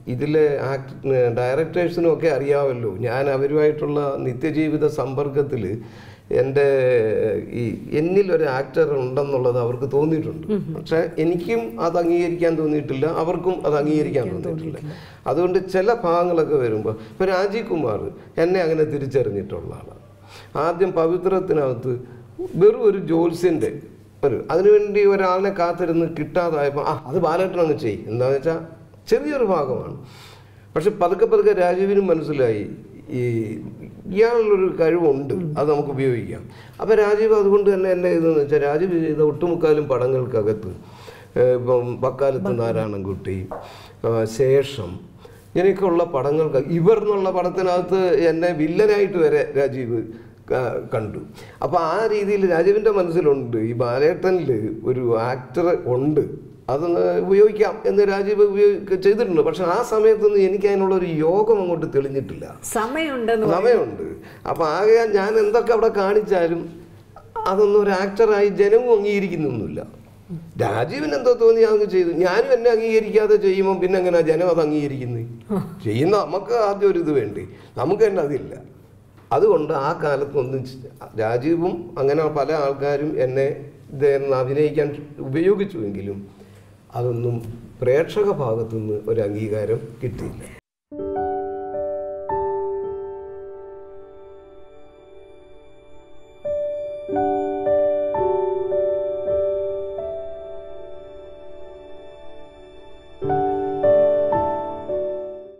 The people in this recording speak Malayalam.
ഇതിലെ ഡയറക്ടേഴ്സിനും ഒക്കെ അറിയാമല്ലോ, ഞാൻ അവരുമായിട്ടുള്ള നിത്യജീവിത സമ്പർക്കത്തിൽ എന്നിലൊരു ആക്ടർ ഉണ്ടെന്നുള്ളത് അവർക്ക് തോന്നിയിട്ടുണ്ട്. പക്ഷെ എനിക്കും അത് അംഗീകരിക്കാൻ തോന്നിയിട്ടില്ല, അവർക്കും അത് അംഗീകരിക്കാൻ തോന്നിയിട്ടില്ല. അതുകൊണ്ട് ചില ഭാഗങ്ങളൊക്കെ വരുമ്പോൾ ഇപ്പോൾ രാജീവ് കുമാർ എന്നെ അങ്ങനെ തിരിച്ചറിഞ്ഞിട്ടുള്ള ആളാണ്. ആദ്യം പവിത്രത്തിനകത്ത് വെറും ഒരു ജോത്സ്യൻ്റെ അതിനുവേണ്ടി ഒരാളിനെ കാത്തിരുന്ന് കിട്ടാതായപ്പോൾ അത് ബാലേട്ടൻ അങ്ങ് ചെയ്യും. എന്താണെന്ന് വെച്ചാൽ ചെറിയൊരു ഭാഗമാണ്. പക്ഷെ പതുക്കെ പതുക്കെ രാജീവിനും മനസ്സിലായി ഇയാളുള്ളൊരു കഴിവുണ്ട്, അത് നമുക്ക് ഉപയോഗിക്കാം. അപ്പോൾ രാജീവ് അതുകൊണ്ട് തന്നെ എന്നെ ഇതെന്ന് വെച്ചാൽ രാജീവ് ചെയ്ത ഒട്ടുമുക്കാലും പടങ്ങൾക്കകത്ത് ഇപ്പം വക്കാലത്ത് നാരായണൻകുട്ടി, ശേഷം ഇങ്ങനെയൊക്കെയുള്ള പടങ്ങൾക്ക് ഇവർ എന്നുള്ള പടത്തിനകത്ത് എന്നെ വില്ലനായിട്ട് വരെ രാജീവ് കണ്ടു. അപ്പോൾ ആ രീതിയിൽ രാജീവിൻ്റെ മനസ്സിലുണ്ട് ഈ ബാലേട്ടനിൽ ഒരു ആക്ടർ ഉണ്ട്, അതൊന്ന് ഉപയോഗിക്കാം എന്ന് രാജീവ് ചെയ്തിട്ടുണ്ട്. പക്ഷെ ആ സമയത്തൊന്നും എനിക്ക് അതിനുള്ളൊരു യോഗം അങ്ങോട്ട് തെളിഞ്ഞിട്ടില്ല. സമയമുണ്ട്. അപ്പം ആകെ ഞാൻ എന്തൊക്കെ അവിടെ കാണിച്ചാലും അതൊന്നും ഒരു ആക്ടറായി ജനവും അംഗീകരിക്കുന്നൊന്നുമില്ല. രാജീവിന് എന്തോ തോന്നി അങ്ങ് ചെയ്തു. ഞാനും എന്നെ അംഗീകരിക്കാതെ ചെയ്യുമ്പോൾ പിന്നെ എങ്ങനെയാ ജനം അത് അംഗീകരിക്കുന്നത്? ചെയ്യുന്ന നമുക്ക് ആദ്യം ഒരു ഇത് വേണ്ടി, നമുക്ക് തന്നെ അതില്ല. അതുകൊണ്ട് ആ കാലത്തൊന്നും രാജീവും അങ്ങനെ പല ആൾക്കാരും എന്നെ ഇതെന്ന് അഭിനയിക്കാൻ ഉപയോഗിച്ചുവെങ്കിലും അതൊന്നും പ്രേക്ഷക ഭാഗത്തുനിന്ന് ഒരു അംഗീകാരം കിട്ടിയില്ല.